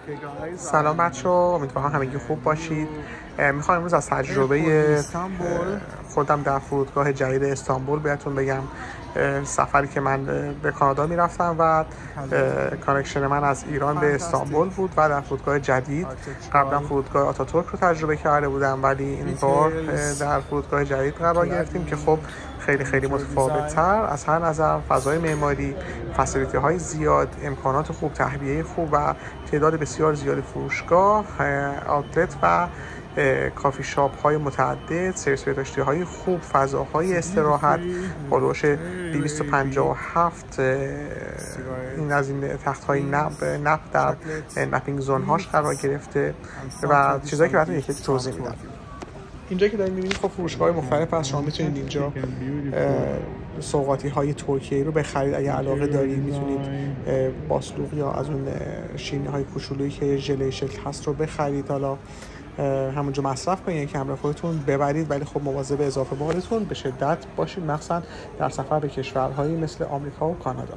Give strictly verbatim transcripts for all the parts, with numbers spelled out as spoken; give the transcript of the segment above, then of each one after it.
سلام بچه‌ها، امیدوارم همگی خوب باشید. میخوام امروز از تجربه خودم در فرودگاه جدید استانبول بهتون بگم. سفری که من به کانادا میرفتم و کانکشن من از ایران به استانبول بود و در فرودگاه جدید. قبلا فرودگاه آتاتورک رو تجربه کرده بودم، ولی این بار در فرودگاه جدید قرار گرفتیم که خب خیلی خیلی متفاوت تر از هر نظر. فضای معماری، فسیلیتی های زیاد، امکانات خوب، تهویه خوب و تعداد بسیار زیاد فروشگاه، آوتلت و کافی شاپ های متعدد، سرویس بهداشتی های خوب، فضاهای استراحت، حدود دویست و پنجاه و هفت این از این تخت های نب نب در نپینگ زون هاش قرار گرفته و چیزایی که براتون یکی توضیح میدم. اینجا که دارید می‌بینید خب فروشگاه‌های مختلف هست. شما می‌تونید اینجا سوغاتی های ترکیه‌ای رو بخرید اگه علاقه دارید. می‌تونید باسلوق یا از اون شیرینی های کوچولویی که ژله شکل هست رو بخرید، حالا همونجا مصرف کنید، یکی همراه خودتون ببرید، ولی خب مواظب اضافه بارتون به شدت باشید، مخصوصا در سفر به کشورهایی مثل آمریکا و کانادا.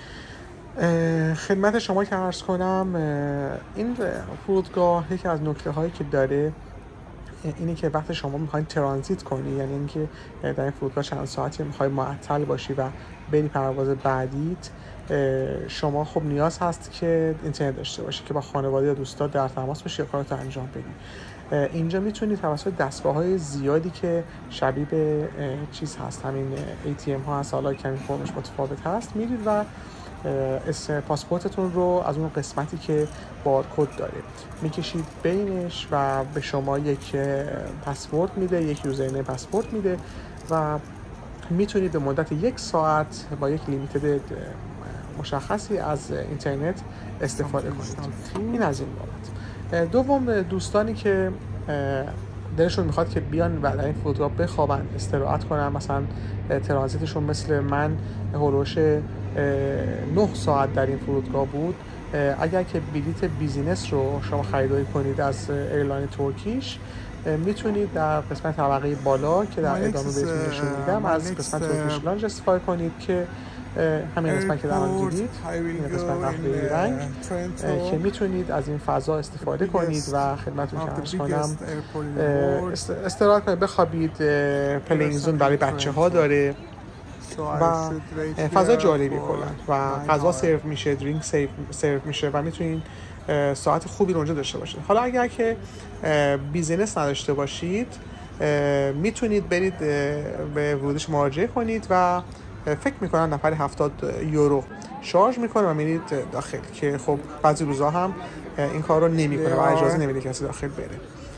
خدمت شما که عرض کنم، این فرودگاه یکی از نکته‌هایی که داره اینه که وقتی شما میخواین ترانزیت کنی، یعنی اینکه در این فرودگاه چند ساعتی میخوای معطل باشی و بری پرواز بعدیت، شما خب نیاز هست که اینترنت داشته باشی که با خانواده یا دوستات در تماس باشی یا کارتو انجام بدی. اینجا میتونید توسط دستگاه‌های زیادی که شبیه به چیز هست، همین ای تی ام ها هست، حالا کمی فرمش متفاوت هست، میرید و پاسپورتتون رو از اون قسمتی که بارکد داره میکشید بینش و به شما یک پاسپورت میده، یک یوزرنیم پاسپورت میده و میتونید به مدت یک ساعت با یک لیمیتد مشخصی از اینترنت استفاده کنید. این از این بابت. دوم، دوستانی که دلشون میخواد که بیان و در این فرودگاه بخوابن، استراحت کنن، مثلا ترانزیتشون مثل من هولوش نه ساعت در این فرودگاه بود، اگر که بلیت بیزینس رو شما خریداری کنید از ایرلاین ترکیش، میتونید در قسمت طبقه بالا که در ادامه بهتون نشون میدم از قسمت ترکیش لانج استفاده کنید که همین قسمت که در آن دیدید، این قسمت قهوه‌ای رنگ که میتونید از این فضا استفاده کنید و خدمتتون که عرض کنم استراحت کنید، بخوابید. پلینگ زون برای بچه‌ها داره و فضا جالبی کلا و غذا سرو میشه، درینک سرو میشه و میتونید ساعت خوبی رو اونجا داشته باشید. حالا اگر که بیزینس نداشته باشید، میتونید برید به ورودش مراجعه کنید و فکر میکنن نفر هفتاد یورو شارژ میکنه و میرید داخل، که خب بعضی روزا هم این کار رو نمیکنه و اجازه نمیده کسی داخل بره.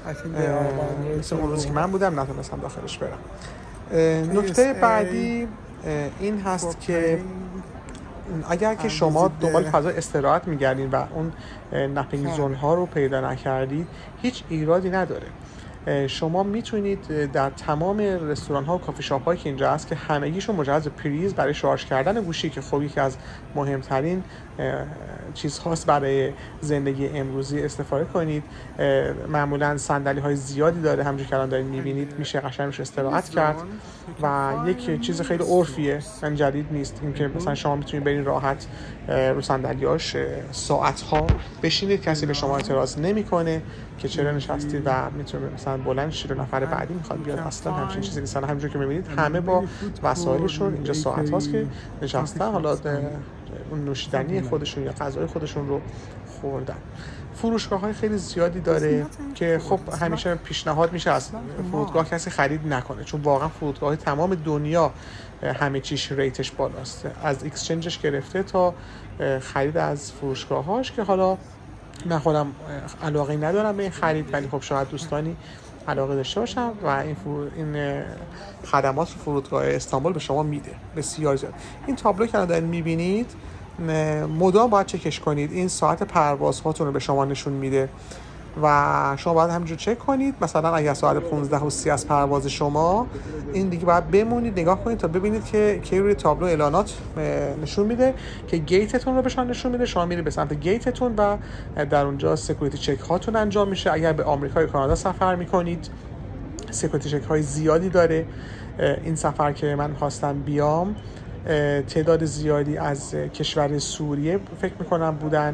مثل اون روزی که من بودم نتونستم داخلش برم. نکته بعدی این هست که اگر که شما دنبال فضا استراحت میگردین و اون نپینگ زون ها رو پیدا نکردید، هیچ ایرادی نداره. شما میتونید در تمام رستوران ها و کافی شاپ هایی که اینجا هست که همگیشون مجهز پریز برای شارژ کردن گوشی، که خب یکی از مهمترین چیز هاست برای زندگی امروزی، استفاده کنید. معمولا صندلی های زیادی داره، همونجوری که الان دارید میبینید، میشه قشنگ روش استراحت کرد و یک چیز خیلی عرفیه، من جدید نیست، اینکه مثلا شما میتونید برید راحت رو صندلیاش ساعت ها بشینید، کسی به شما اعتراض نمیکنه که چرا نشستید و میتونید مثلا بلند شید و نفر بعدی میخواد بیاد. اصلا همچین چیزی نیست. همونجوری که میبینید همه با وسایلشون اینجا ساعت هاست که نشستن، حالا اون نوشیدنی خودشون یا غذای خودشون رو خوردن. فروشگاه های خیلی زیادی داره که خب همیشه پیشنهاد میشه از فرودگاه کسی خرید نکنه، چون واقعا فرودگاه تمام دنیا همه چیش ریتش بالاست، از اکسچنجش گرفته تا خرید از فروشگاهاش، که حالا من خودم علاقه ندارم به این خرید، ولی خب شاید دوستانی علاقه داشته باشم و این فرو... این خدمات رو فرودگاه استانبول به شما میده بسیار زیاد. این تابلو که الان میبینید مدام باید چکش کنید، این ساعت پرواز هاتون رو به شما نشون میده و شما باید همینجور چک کنید. مثلا اگر ساعت پانزده و سی از پرواز شما، این دیگه باید بمونید نگاه کنید تا ببینید که کی روی تابلو اعلانات نشون میده که گیتتون رو بهشون نشون میده. شما میرید به سمت گیتتون و در اونجا سکیوریتی چک هاتون انجام میشه. اگر به آمریکا یا کانادا سفر میکنید، سکیوریتی چک های زیادی داره. این سفر که من خواستم بیام، تعداد زیادی از کشور سوریه فکر میکنم بودن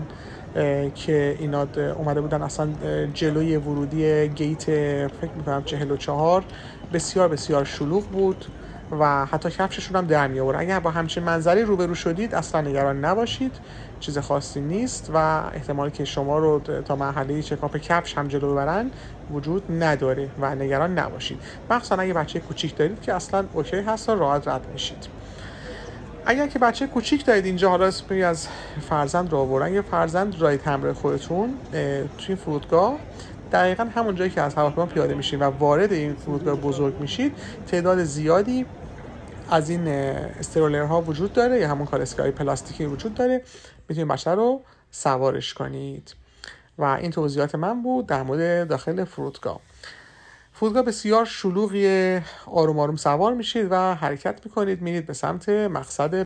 که اینا اومده بودن اصلا جلوی ورودی گیت فکر میکنم چهل و چهار بسیار بسیار شلوغ بود و حتی کفششون هم در می آورد. اگر با همچین منظری روبرو شدید اصلا نگران نباشید، چیز خاصی نیست و احتمالی که شما رو تا مرحله چکاپ کفش هم جلو ببرن وجود نداره و نگران نباشید. مخصوصا اگه بچه کوچیک دارید که اصلا اوکی هست و راحت رد میشید. اگر که بچه کوچیک دارید اینجا، حالا اسمی از فرزند رو آوردن، یا فرزند رایید همراه خودتون توی فرودگاه دقیقاً همون جایی که از هواپیما پیاده میشید و وارد این فرودگاه بزرگ میشید، تعداد زیادی از این استرولرها وجود داره یا همون کالسکه‌های پلاستیکی وجود داره، میتونید بچه رو سوارش کنید. و این توضیحات من بود در مورد داخل فرودگاه. فرودگاه بسیار شلوغیه، آروم آروم سوار میشید و حرکت میکنید، میرید به سمت مقصد